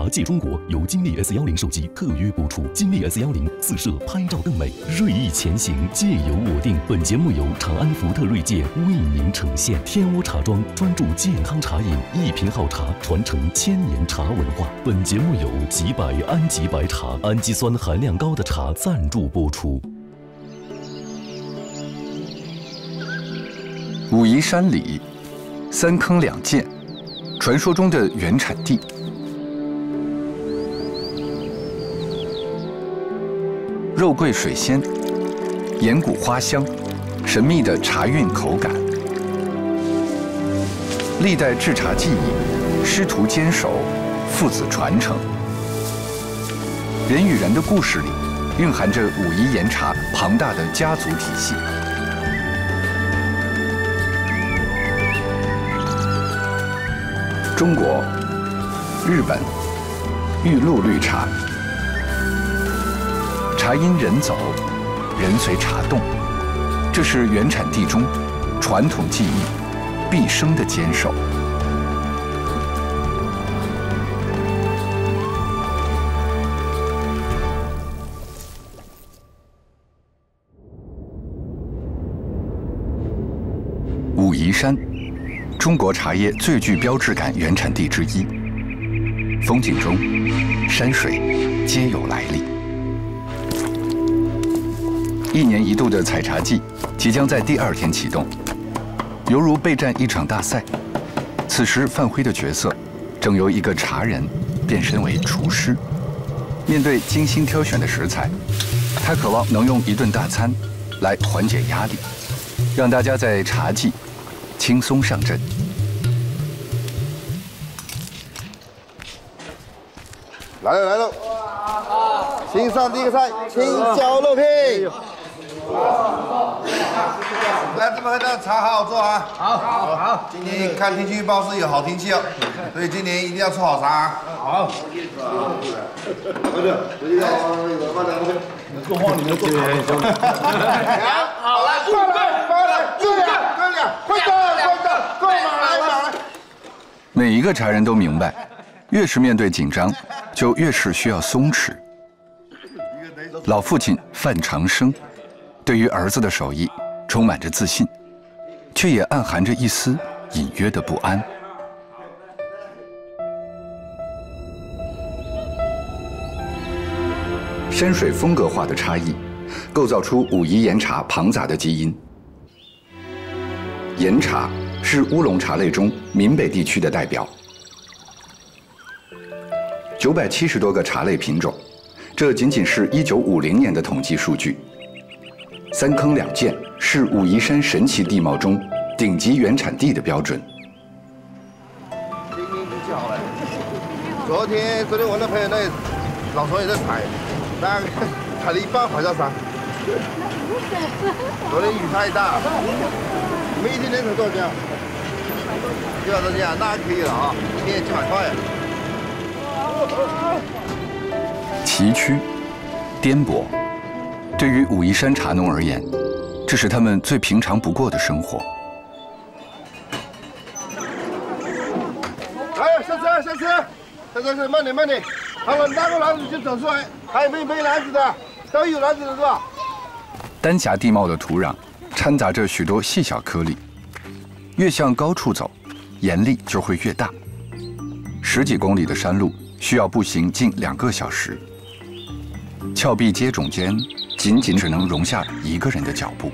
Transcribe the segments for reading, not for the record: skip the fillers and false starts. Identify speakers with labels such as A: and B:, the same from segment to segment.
A: 借中国由金立 S10手机特约播出。金立 S10四摄拍照更美，锐意前行，戒由我定。本节目由长安福特锐界为您呈现。天屋茶庄专注健康茶饮，一品好茶传承1000年茶文化。本节目由吉百安吉白茶氨基酸含量高的茶赞助播出。
B: 武夷山里，3坑2涧，传说中的原产地。肉桂水鲜，岩谷花香，神秘的茶韵口感。历代制茶技艺，师徒坚守，父子传承。人与人的故事里，蕴含着武夷岩茶庞大的家族体系。中国、日本、玉露绿茶，茶因人走，人随茶动，这是原产地中传统技艺毕生的坚守。武夷山，中国茶叶最具标志感原产地之一。风景中，山水皆有来历。1年1度的采茶季即将在第2天启动，犹如备战一场大赛。此时，范辉的角色正由一个茶人变身为厨师。面对精心挑选的食材，他渴望能用一顿大餐来缓解压力，让大家在茶季轻松上阵。
C: 来了来了，请上第一个菜，青椒肉片。来，这边的茶好好做啊！好。今年看天气预报是有好天气哦，所以今年一定要出好茶啊！好。
D: 说话你们做好。
C: 好来，快来，快来！
B: 每一个茶人都明白，越是面对紧张，就越是需要松弛。老父亲范长生对于儿子的手艺充满着自信，却也暗含着一丝隐约的不安。山水风格化的差异，构造出武夷岩茶庞杂的基因。岩茶是乌龙茶类中闽北地区的代表，970多个茶类品种，这仅仅是1950年的统计数据。3坑2涧是武夷山神奇地貌中顶级原产地的标准。
C: 今天天气好了，昨天我那朋友那老头也在采，但采了一半好像啥。昨天雨太大，你们一天能采多少斤啊？600多斤啊，那还可以了啊，一天700块。
B: 崎岖、颠簸，对于武夷山茶农而言，这是他们最平常不过的生活。
C: 来，下车，慢点。好了，拿个篮子就走出来。还有没篮子的？都有篮子的是吧？
B: 丹霞地貌的土壤掺杂着许多细小颗粒，越向高处走，岩粒就会越大。10几公里的山路需要步行近2个小时，峭壁接踵间，仅只能容下1个人的脚步。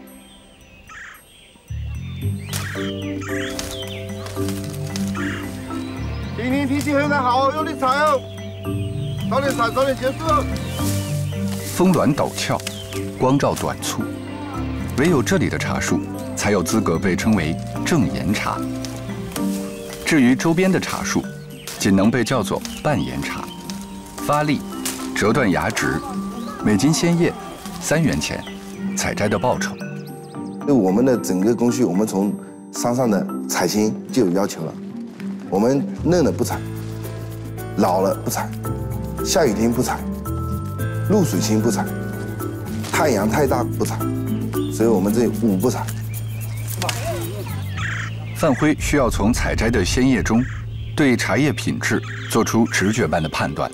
C: 今天天气非常好，用力采哦，早点结束哦。
B: 峰峦陡峭，光照短促，唯有这里的茶树才有资格被称为正岩茶。至于周边的茶树，仅能被叫做半岩茶。发力，折断芽直，每斤鲜叶3元钱，采摘的报酬。
C: 对我们的整个工序，我们从山上的采青就有要求了，我们嫩了不采，老了不采，下雨天不采，露水青不采，太阳太大不采，所以我们这5不采。
B: 范辉需要从采摘的鲜叶中对茶叶品质做出直觉般的判断。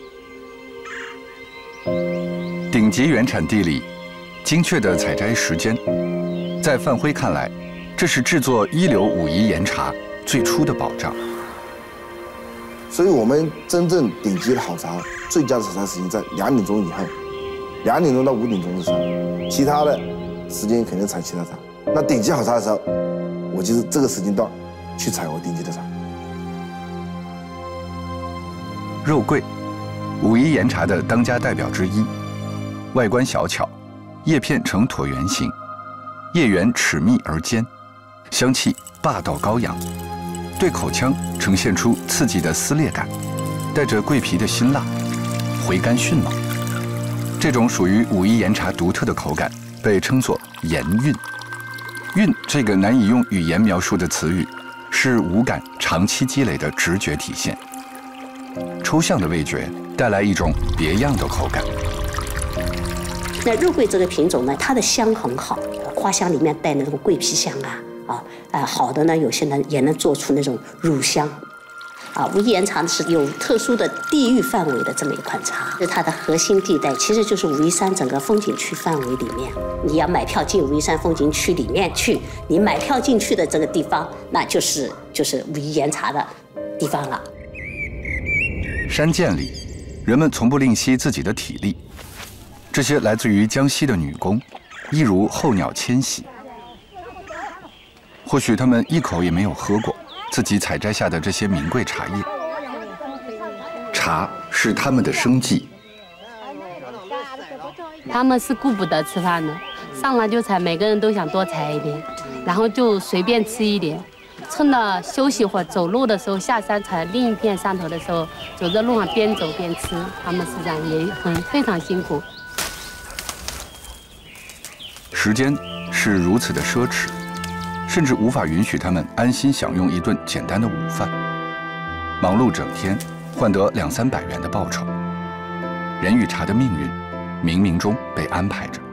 B: 顶级原产地里，精确的采摘时间，在范辉看来，这是制作一流武夷岩茶最初的保障。
C: 所以我们真正顶级的好茶，最佳的采茶时间在2点钟以后，2点钟到5点钟的时候，其他的时间肯定采其他茶。那顶级好茶的时候，我就是这个时间段去采我顶级的茶。
B: 肉桂，武夷岩茶的当家代表之一，外观小巧，叶片呈椭圆形，叶缘齿密而尖，香气霸道高扬，对口腔呈现出刺激的撕裂感，带着桂皮的辛辣，回甘迅猛。这种属于武夷岩茶独特的口感被称作岩韵。韵这个难以用语言描述的词语，是五感长期积累的直觉体现。抽象的味觉带来一种别样的口感。
D: 那肉桂这个品种呢，它的香很好，花香里面带那种桂皮香好的呢，有些呢也能做出那种乳香。武夷岩茶是有特殊的地域范围的这么一款茶，就它的核心地带其实就是武夷山整个风景区范围里面。你要买票进武夷山风景区里面去，你买票进去的这个地方，那就是武夷岩茶的地方了。
B: 山涧里，人们从不吝惜自己的体力。这些来自于江西的女工，一如候鸟迁徙。或许她们一口也没有喝过自己采摘下的这些名贵茶叶。茶是他们的生计。
E: 他们是顾不得吃饭的，上来就采，每个人都想多采一点，然后就随便吃一点。趁着休息或走路的时候，下山采另一片山头的时候，走在路上边走边吃，他们是这样，也非常辛苦。
B: 时间是如此的奢侈，甚至无法允许他们安心享用一顿简单的午饭。忙碌整天，换得200-300元的报酬。人与茶的命运，冥冥中被安排着。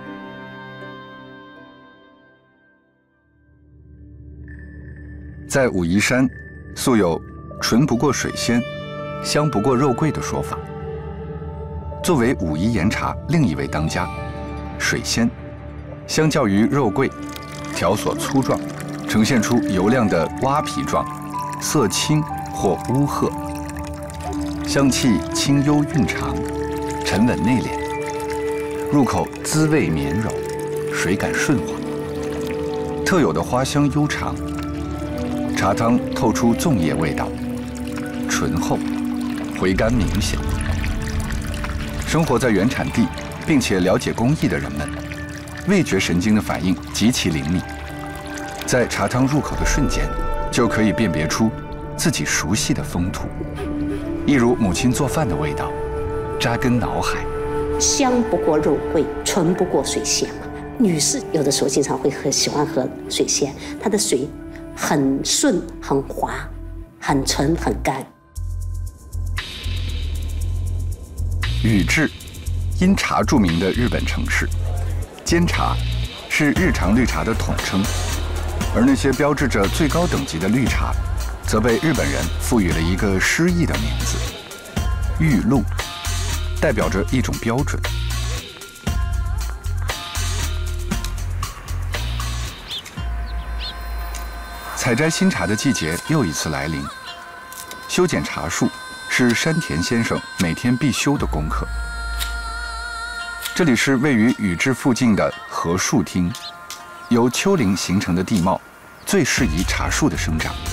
B: 在武夷山，素有“纯不过水仙，香不过肉桂”的说法。作为武夷岩茶另一位当家，水仙，相较于肉桂，条索粗壮，呈现出油亮的蛙皮状，色青或乌褐，香气清幽韵长，沉稳内敛，入口滋味绵柔，水感顺滑，特有的花香悠长。茶汤透出粽叶味道，醇厚，回甘明显。生活在原产地，并且了解工艺的人们，味觉神经的反应极其灵敏，在茶汤入口的瞬间，就可以辨别出自己熟悉的风土，一如母亲做饭的味道，扎根脑海。
D: 香不过肉桂，纯不过水仙嘛。女士有的时候经常会喜欢喝水仙，它的水很顺、很滑、很纯、很干。
B: 宇治，因茶著名的日本城市。煎茶是日常绿茶的统称，而那些标志着最高等级的绿茶，则被日本人赋予了一个诗意的名字——玉露，代表着一种标准。采摘新茶的季节又一次来临，修剪茶树是山田先生每天必修的功课。这里是位于宇治附近的和树町，由丘陵形成的地貌，最适宜茶树的生长。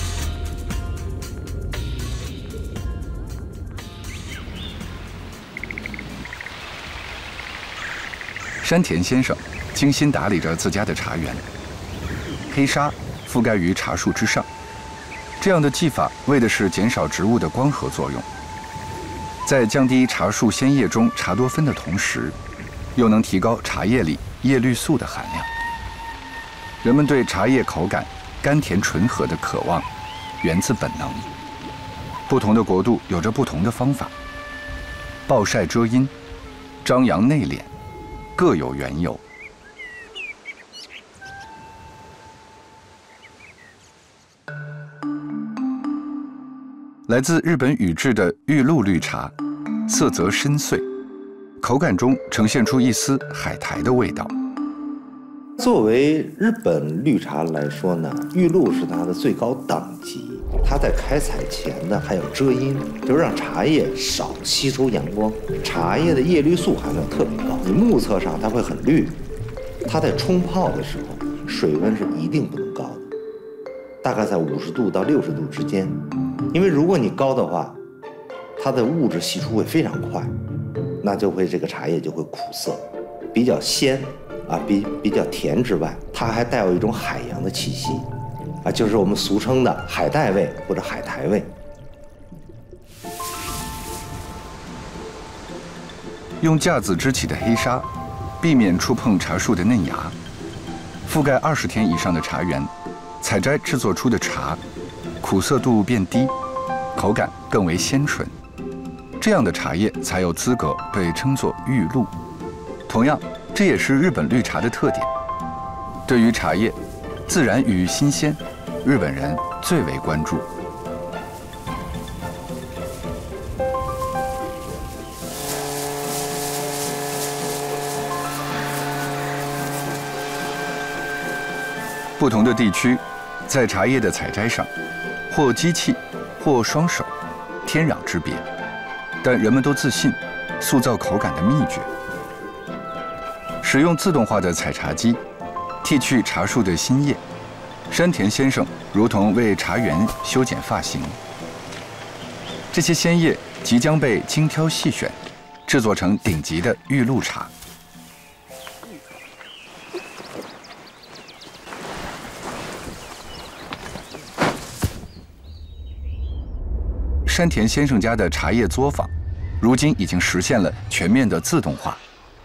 B: 山田先生精心打理着自家的茶园，黑沙覆盖于茶树之上，这样的技法为的是减少植物的光合作用，在降低茶树鲜叶中茶多酚的同时，又能提高茶叶里叶绿素的含量。人们对茶叶口感甘甜醇和的渴望，源自本能。不同的国度有着不同的方法，暴晒遮阴，张扬内敛，各有缘由。 来自日本宇治的玉露绿茶，色泽深邃，口感中呈现出一丝海苔的味道。
F: 作为日本绿茶来说呢，玉露是它的最高等级。它在开采前呢还有遮阴，就是让茶叶少吸收阳光。茶叶的叶绿素含量特别高，你目测上它会很绿。它在冲泡的时候，水温是一定不能高的，大概在50度到60度之间。因为如果你高的话，它的物质析出会非常快，那就会这个茶叶就会苦涩，比较鲜。比较甜之外，它还带有一种海洋的气息，就是我们俗称的海带味或者海苔味。
B: 用架子支起的黑纱，避免触碰茶树的嫩芽，覆盖20天以上的茶园，采摘制作出的茶，苦涩度变低，口感更为鲜醇。这样的茶叶才有资格被称作玉露。同样，这也是日本绿茶的特点。对于茶叶自然与新鲜，日本人最为关注。不同的地区，在茶叶的采摘上，或机器，或双手，天壤之别。但人们都自信塑造口感的秘诀。使用自动化的采茶机，剃去茶树的新叶，山田先生如同为茶园修剪发型。这些鲜叶即将被精挑细选，制作成顶级的玉露茶。山田先生家的茶叶作坊，如今已经实现了全面的自动化。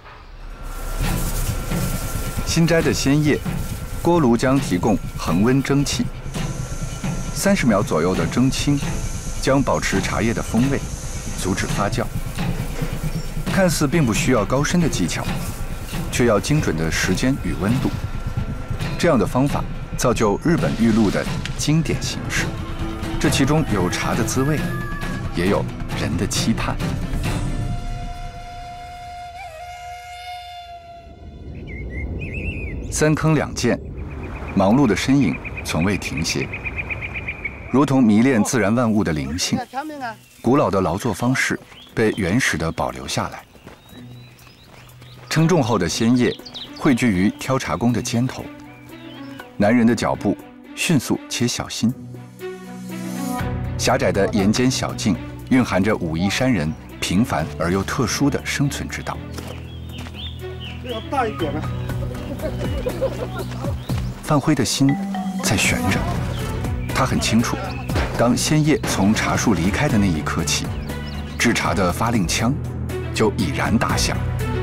B: 新摘的鲜叶，锅炉将提供恒温蒸汽，30秒左右的蒸青，将保持茶叶的风味，阻止发酵。看似并不需要高深的技巧，却要精准的时间与温度。这样的方法造就日本玉露的经典形式。这其中有茶的滋味，也有人的期盼。3坑2涧，忙碌的身影从未停歇，如同迷恋自然万物的灵性。古老的劳作方式被原始的保留下来。称重后的鲜叶汇聚于挑茶工的肩头，男人的脚步迅速且小心。狭窄的岩间小径蕴含着武夷山人平凡而又特殊的生存之道。
G: 这要大一点呢。
B: 范辉的心在悬着，他很清楚，当鲜叶从茶树离开的那一刻起，制茶的发令枪就已然打响。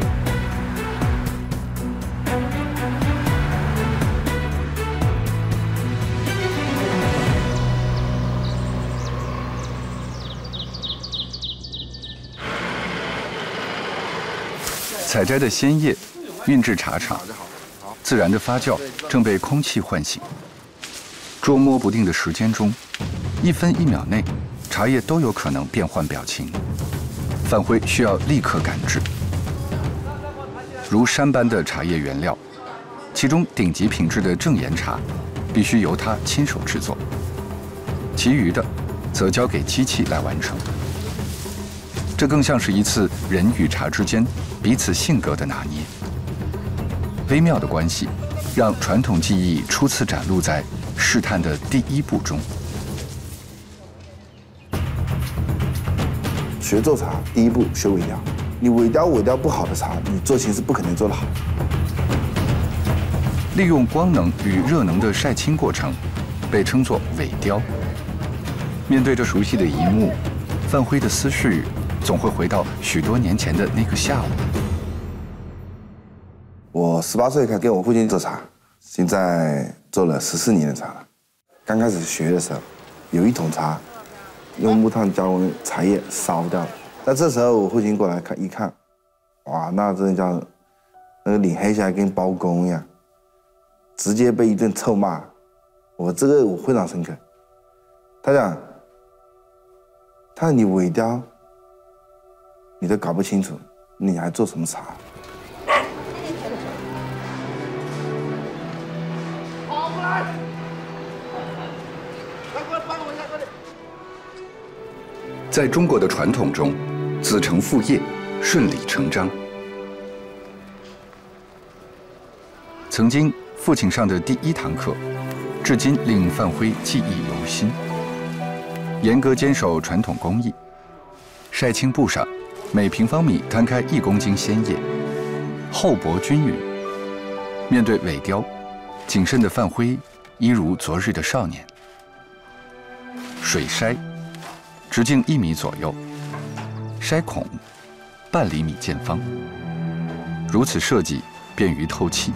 B: 采摘的鲜叶运至茶厂，自然的发酵正被空气唤醒。捉摸不定的时间中，1分1秒内，茶叶都有可能变换表情。范辉需要立刻赶制。如山般的茶叶原料，其中顶级品质的正岩茶，必须由他亲手制作，其余的则交给机器来完成。这更像是一次人与茶之间彼此性格的拿捏。微妙的关系，让传统技艺初次展露在试探的第1步中。
C: 学做茶，第1步学尾雕。你尾雕不好的茶，你做琴是不可能做得好。
B: 利用光能与热能的晒青过程，被称作尾雕。面对着熟悉的一幕，范辉的思绪总会回到许多年前的那个下午。
C: 我18岁开始跟我父亲做茶，现在做了14年的茶了。刚开始学的时候，有1桶茶，用木炭将我们茶叶烧掉了。但这时候我父亲过来一看，哇，那真的叫那个脸黑下来跟包公一样，直接被一顿臭骂。我非常深刻。他讲， 他说你尾雕，你都搞不清楚，你还做什么茶？
G: 跑过来！来，过来帮我一下，快点！
B: 在中国的传统中，子承父业，顺理成章。曾经父亲上的第1堂课，至今令范辉记忆犹新。严格坚守传统工艺，晒青布上每平方米摊开1公斤鲜叶，厚薄均匀。面对尾雕，谨慎的范辉一如昨日的少年。水筛，直径1米左右，筛孔半厘米见方，如此设计便于透气。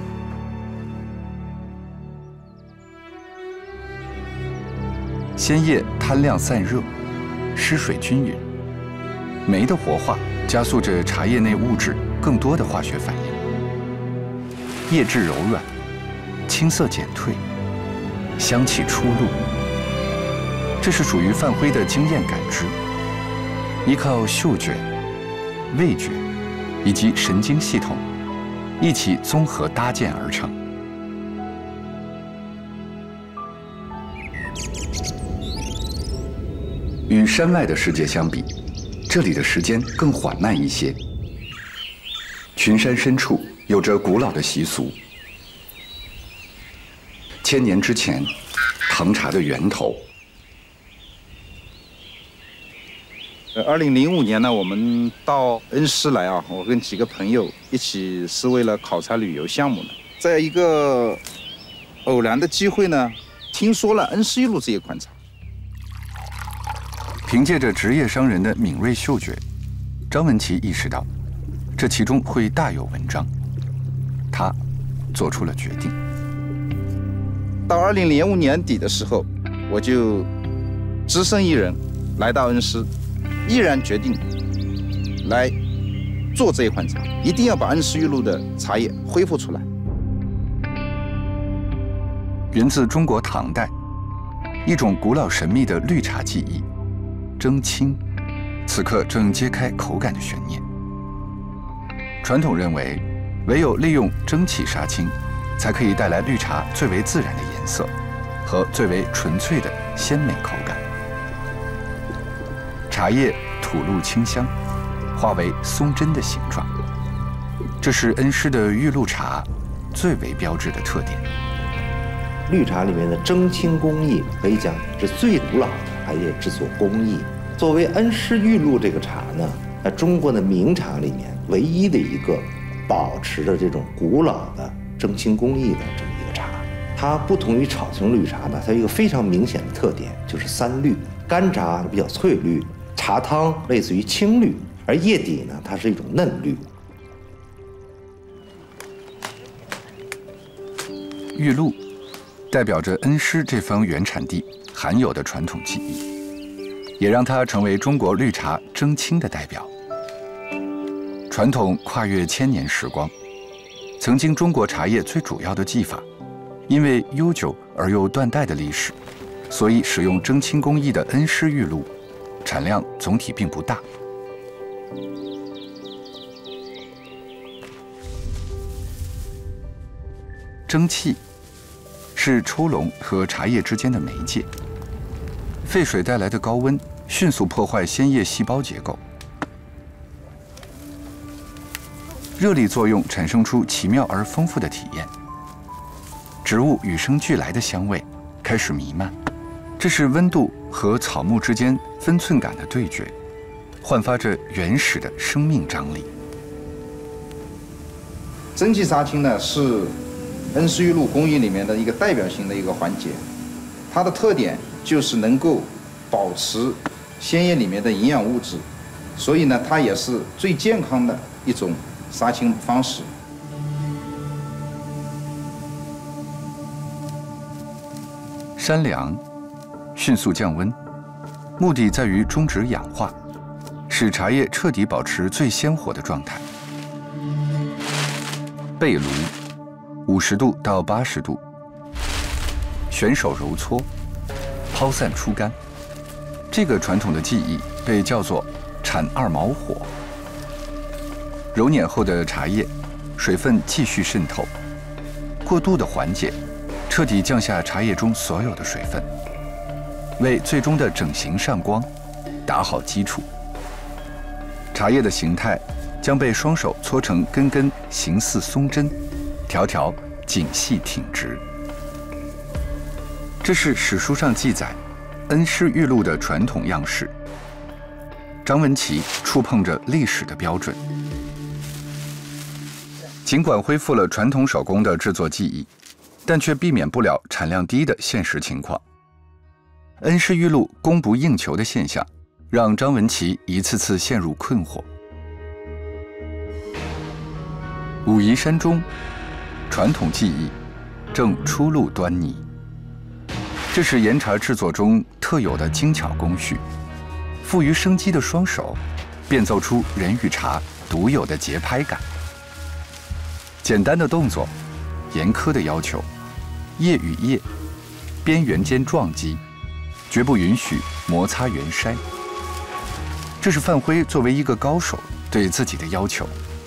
B: 鲜叶摊亮散热，湿水均匀，酶的活化加速着茶叶内物质更多的化学反应。叶质柔软，青色减退，香气出露。这是属于范辉的经验感知，依靠嗅觉、味觉以及神经系统一起综合搭建而成。与山外的世界相比，这里的时间更缓慢一些。群山深处有着古老的习俗。1000年之前，唐茶的源头。
H: 2005年呢，我们到恩施来啊，我跟几个朋友一起是为了考察旅游项目的。在一个偶然的机会呢，听说了恩施玉露这一款茶。
B: 凭借着职业商人的敏锐嗅觉，张文琪意识到，这其中会大有文章。他做出了决定。
H: 到2005年底的时候，我就只身一人来到恩施，毅然决定来做这一款茶，一定要把恩施玉露的茶叶恢复出来。
B: 源自中国唐代，一种古老神秘的绿茶技艺。蒸青，此刻正揭开口感的悬念。传统认为，唯有利用蒸汽杀青，才可以带来绿茶最为自然的颜色和最为纯粹的鲜美口感。茶叶吐露清香，化为松针的形状，这是恩施的玉露茶最为标志的特点。
F: 绿茶里面的蒸青工艺可以讲是最古老的茶叶制作工艺。作为恩施玉露这个茶呢，在中国的名茶里面唯一的一个保持着这种古老的蒸青工艺的这么一个茶。它不同于炒青绿茶呢，它有一个非常明显的特点，就是3绿。干茶比较翠绿，茶汤类似于青绿，而叶底呢，它是一种嫩绿。
B: 玉露代表着恩施这方原产地含有的传统技艺，也让它成为中国绿茶蒸青的代表。传统跨越1000年时光，曾经中国茶叶最主要的技法，因为悠久而又断代的历史，所以使用蒸青工艺的恩施玉露，产量总体并不大。蒸汽是抽笼和茶叶之间的媒介，沸水带来的高温迅速破坏鲜叶细胞结构，热力作用产生出奇妙而丰富的体验，植物与生俱来的香味开始弥漫，这是温度和草木之间分寸感的对决，焕发着原始的生命张力。
H: 蒸汽杀青呢，是恩施玉露工艺里面的一个代表性的一个环节，它的特点就是能够保持鲜叶里面的营养物质，所以呢，它也是最健康的一种杀青方式。
B: 山凉，迅速降温，目的在于终止氧化，使茶叶彻底保持最鲜活的状态。焙炉，50度到80度，旋手揉搓，抛散出干， 这个传统的技艺被叫做产二毛火。揉捻后的茶叶，水分继续渗透，过度的缓解，彻底降下茶叶中所有的水分，为最终的整形上光打好基础。茶叶的形态将被双手搓成根根形似松针，条条紧细挺直。这是史书上记载恩施玉露的传统样式。张文琪触碰着历史的标准。尽管恢复了传统手工的制作技艺，但却避免不了产量低的现实情况。恩施玉露供不应求的现象，让张文琪一次次陷入困惑。武夷山中，传统技艺正初露端倪。这是岩茶制作中特有的精巧工序，富于生机的双手，变奏出人与茶独有的节拍感。简单的动作，严苛的要求，叶与叶边缘间撞击，绝不允许摩擦圆筛。这是范辉作为一个高手对自己的要求。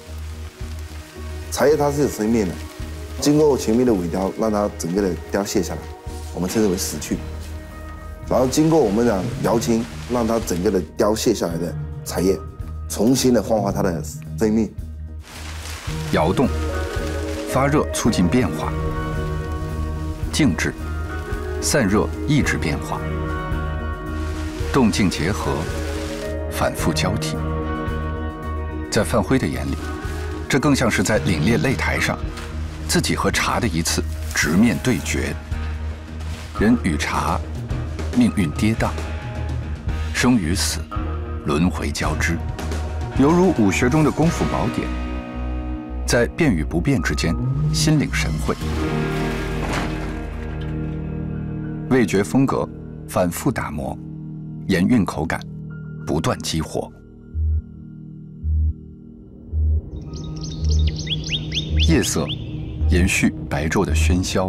C: 茶叶它是有生命的，经过前面的萎凋，让它整个的凋谢下来，我们称之为死去。然后经过我们讲摇青，让它整个的凋谢下来的茶叶，重新的焕发它的生命。
B: 摇动，发热促进变化；静置，散热抑制变化；动静结合，反复交替。在范辉的眼里，这更像是在凛冽擂台上，自己和茶的一次直面对决。人与茶，命运跌宕，生与死，轮回交织，犹如武学中的功夫宝典，在变与不变之间，心领神会。味觉风格反复打磨，盐韵口感不断激活。夜色延续白昼的喧嚣。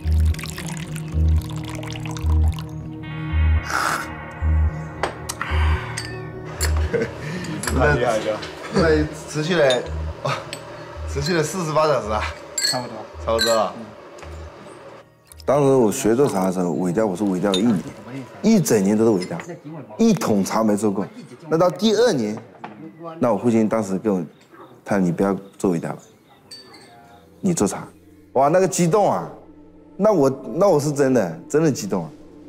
C: 那持续了48小时啊，
H: 差不多。
C: 差不多了。当时我学做茶的时候，萎凋我是萎凋了1年，一整年都是萎凋，一桶茶没做过。那到第2年，那我父亲当时跟我，他说你不要做萎凋了，你做茶。哇，那个激动啊！那我是真的激动啊。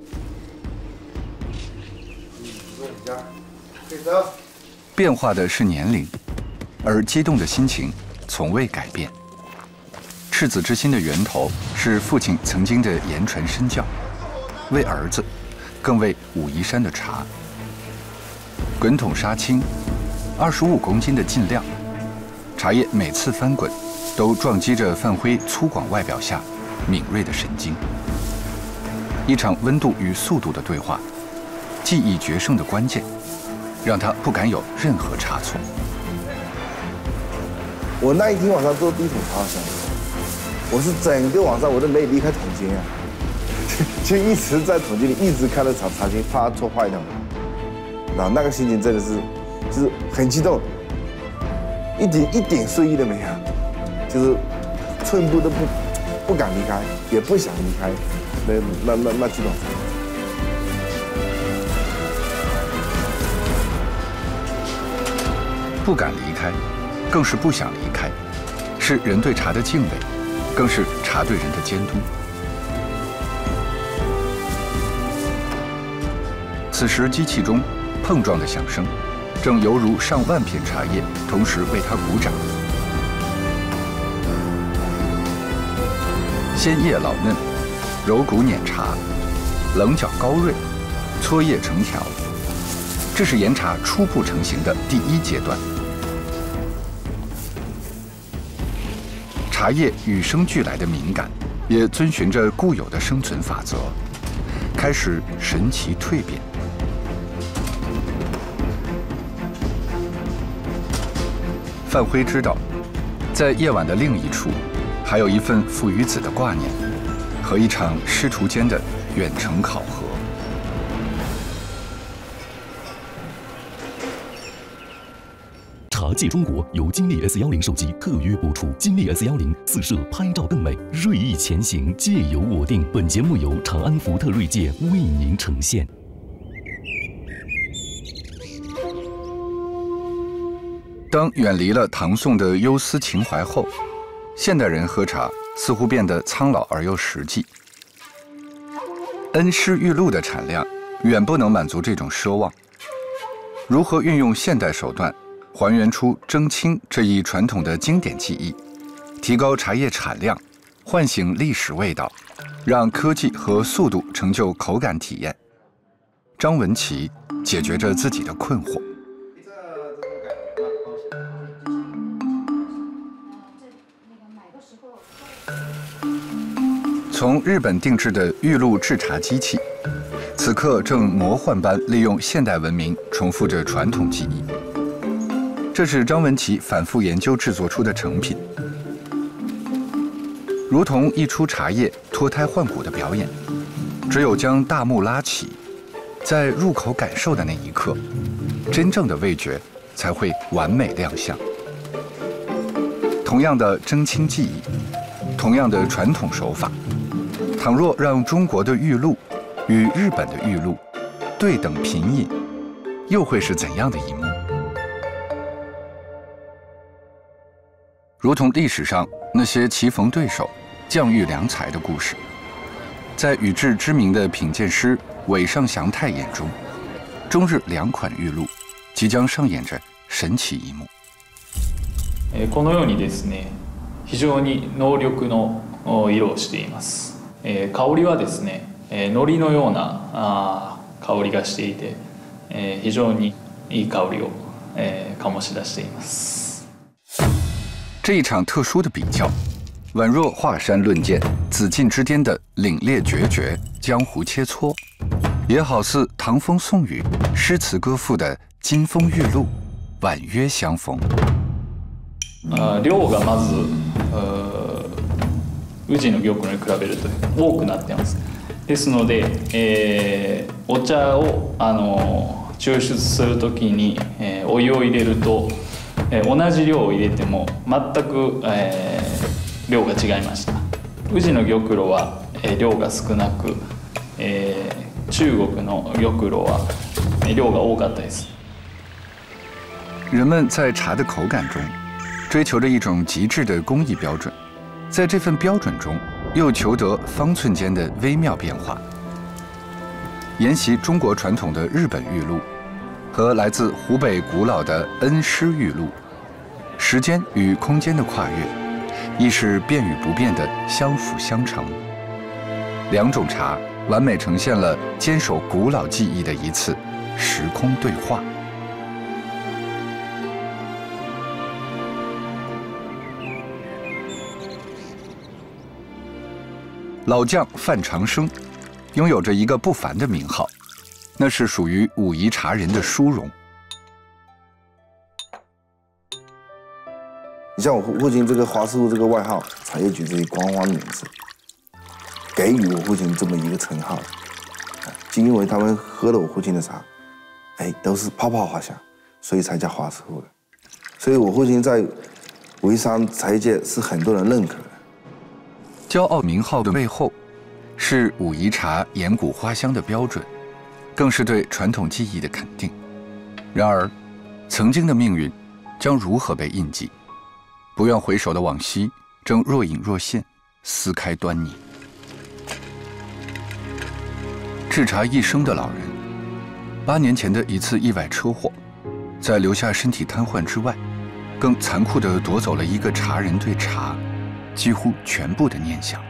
B: 变化的是年龄，而激动的心情从未改变。赤子之心的源头是父亲曾经的言传身教，为儿子，更为武夷山的茶。滚筒杀青，25公斤的斤量，茶叶每次翻滚，都撞击着范辉粗犷外表下敏锐的神经。一场温度与速度的对话，技艺决胜的关键，让他不敢有任何差错。
C: 我那一天晚上做第1桶茶的时候，我是整个晚上我都没离开桶间啊，就一直在桶间里，一直看着茶青怕它做坏掉。然后那个心情真的是，就是很激动，一点睡意都没有，就是寸步都不敢离开，也不想离开那几桶茶。
B: 不敢离开，更是不想离开，是人对茶的敬畏，更是茶对人的监督。此时机器中碰撞的响声，正犹如上万片茶叶同时为他鼓掌。鲜叶老嫩，柔骨碾茶，棱角高锐，搓叶成条。这是岩茶初步成型的第1阶段。茶叶与生俱来的敏感，也遵循着固有的生存法则，开始神奇蜕变。范辉知道，在夜晚的另一处，还有一份父与子的挂念，和一场师徒间的远程考核。
A: 借中国由金立 S10手机特约播出。金立 S10四摄拍照更美，锐意前行，借由我定。本节目由长安福特锐界为您呈现。
B: 当远离了唐宋的忧思情怀后，现代人喝茶似乎变得苍老而又实际。恩施玉露的产量远不能满足这种奢望。如何运用现代手段，还原出蒸青这一传统的经典技艺，提高茶叶产量，唤醒历史味道，让科技和速度成就口感体验？张文琪解决着自己的困惑。从日本定制的玉露制茶机器，此刻正魔幻般利用现代文明重复着传统技艺。这是张文琪反复研究制作出的成品，如同一出茶叶脱胎换骨的表演。只有将大幕拉起，在入口感受的那一刻，真正的味觉才会完美亮相。同样的蒸青技艺，同样的传统手法，倘若让中国的玉露与日本的玉露对等品饮，又会是怎样的一幕？如同历史上那些棋逢对手、将遇良才的故事，在宇治知名的品鉴师尾上祥太眼中，中日两款玉露即将上演着神奇一幕。
I: このようにですね、非常に濃緑の色をしています。香りはですね、海苔のような香りがしていて、非常にいい香りを醸し出しています。
B: 这一场特殊的比较，宛若华山论剑、紫禁之巅的凛冽决绝、江湖切磋，也好似唐风宋雨、诗词歌赋的金风玉露、婉约相逢。
I: 量がまず宇治の玉露に比べると多くなってます。ですので、お茶を抽出するときに、お湯を入れると、同じ量を入れても全く、量が違いました。宇治の玉露は、量が少なく、中国の玉露は、量が多かったです。
B: 人们在茶的口感中追求着一种极致的工艺标准，在这份标准中又求得方寸间的微妙变化。沿袭中国传统的日本玉露和来自湖北古老的恩施玉露，时间与空间的跨越亦是变与不变的相辅相成。两种茶完美呈现了坚守古老技艺的一次时空对话。老将范长生拥有着一个不凡的名号，那是属于武夷茶人的殊荣。
C: 你像我父亲这个华师傅这个外号，茶叶局这些光环名字，给予我父亲这么一个称号，就因为他们喝了我父亲的茶，都是泡泡花香，所以才叫华师傅的。所以我父亲在武夷山茶叶界是很多人认可的。
B: 骄傲名号的背后，是武夷茶岩谷花香的标准，更是对传统技艺的肯定。然而，曾经的命运将如何被印记？不愿回首的往昔正若隐若现，撕开端倪。制茶一生的老人，8年前的一次意外车祸，在留下身体瘫痪之外，更残酷地夺走了一个茶人对茶几乎全部的念想。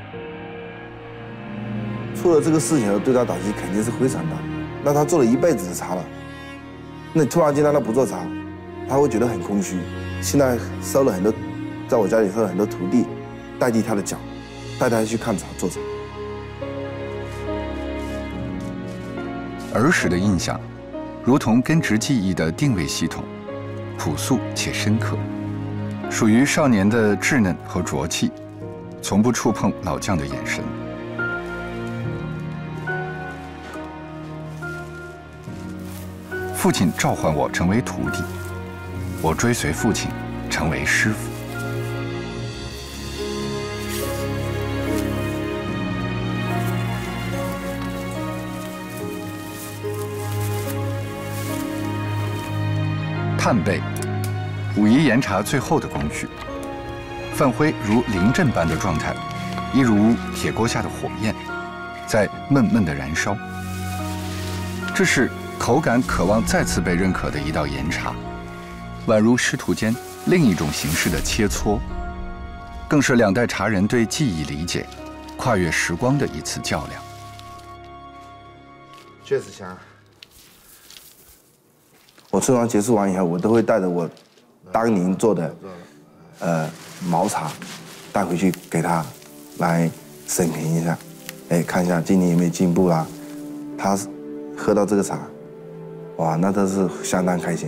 C: 出了这个事情，对他打击肯定是非常大。那他做了一辈子的茶了，那你突然间让他不做茶，他会觉得很空虚。现在收了很多，在我家里收了很多徒弟，代替他的脚，带他去看茶做茶。
B: 儿时的印象，如同根植记忆的定位系统，朴素且深刻，属于少年的稚嫩和浊气，从不触碰老将的眼神。父亲召唤我成为徒弟， 我追随父亲，成为师傅。炭焙，武夷岩茶最后的工序。泛灰如临阵般的状态，一如铁锅下的火焰，在闷闷的燃烧。这是口感渴望再次被认可的一道岩茶，宛如师徒间另一种形式的切磋，更是两代茶人对技艺理解、跨越时光的一次较量。
C: 确实香。我春装结束完以后，我都会带着我当年做的毛茶带回去给他来审评一下，看一下今年有没有进步啦。他喝到这个茶，哇，那都是相当开心。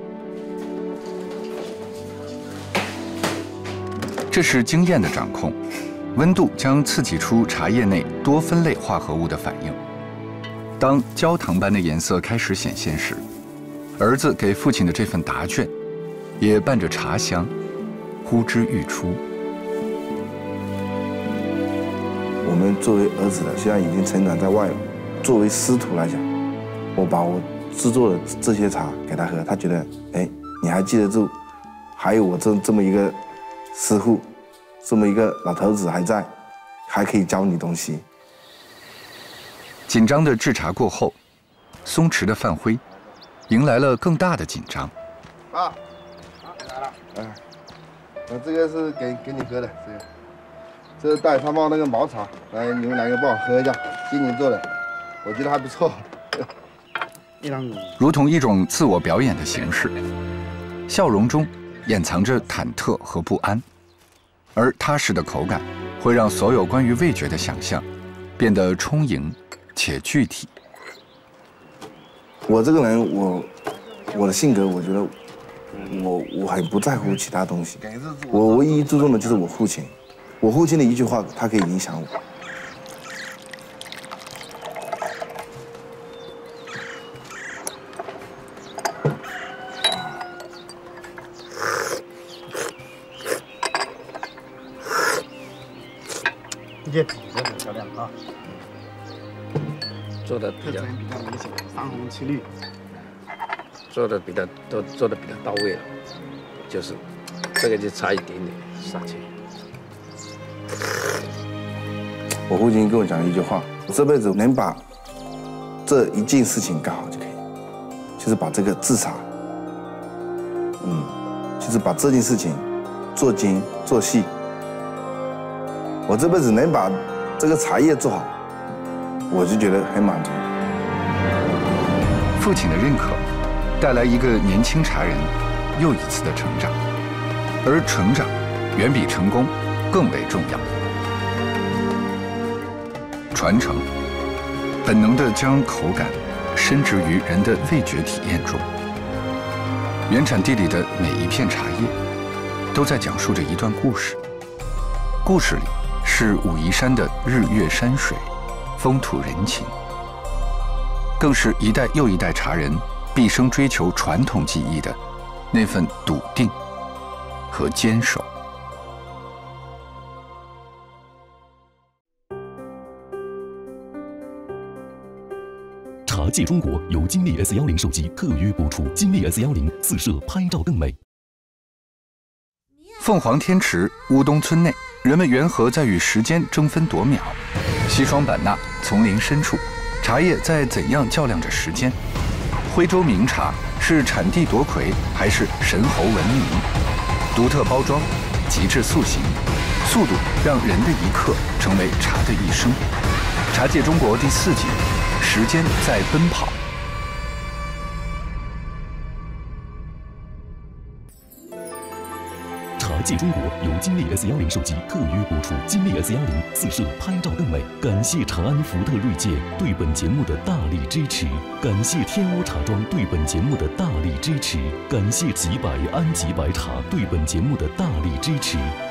B: 这是经验的掌控，温度将刺激出茶叶内多酚类化合物的反应。当焦糖般的颜色开始显现时，儿子给父亲的这份答卷，也伴着茶香，呼之欲出。
C: 我们作为儿子的，现在已经成长在外了。作为师徒来讲，我把我制作的这些茶给他喝，他觉得，你还记得住，还有我这么一个师傅，这么一个老头子还在，还可以教你东西。
B: 紧张的制茶过后，松弛的泛灰迎来了更大的紧张。
C: 来了，那这个是给你喝的，这是带他冒那个毛茶，来你们两个帮我喝一下，今年做的，我觉得还不错。
B: 如同一种自我表演的形式，笑容中掩藏着忐忑和不安，而踏实的口感会让所有关于味觉的想象变得充盈且具体。
C: 我这个人，我的性格，我觉得我很不在乎其他东西，我唯一注重的就是我父亲，我父亲的一句话，他可以影响我。
J: 这底子很漂亮啊，
K: 做的比较
J: 明显，三红七绿，
K: 做的比较到位了，就是这个就差一点点杀青。
C: 我父亲跟我讲了一句话：我这辈子能把这一件事情干好就可以，就是把这个制茶，就是把这件事情做精做细。我这辈子能把这个茶叶做好，我就觉得很满足。
B: 父亲的认可，带来一个年轻茶人又一次的成长，而成长远比成功更为重要。传承，本能地将口感深植于人的味觉体验中。原产地里的每一片茶叶，都在讲述着一段故事。故事里是武夷山的日月山水，风土人情，更是一代又一代茶人毕生追求传统技艺的那份笃定和坚守。
A: 茶界中国由金立 S10 手机特约播出，金立 S10四摄拍照更美。
B: 凤凰天池乌东村内，人们缘何在与时间争分夺秒？西双版纳丛林深处，茶叶在怎样较量着时间？徽州名茶是产地夺魁，还是神猴闻名？独特包装，极致塑形，速度让人的一刻成为茶的一生。茶界中国第4季，时间在奔跑。
A: 茶界中国由金立 S10手机特约播出，金立 S10四摄拍照更美。感谢长安福特锐界对本节目的大力支持，感谢天屋茶庄对本节目的大力支持，感谢吉百安吉白茶对本节目的大力支持。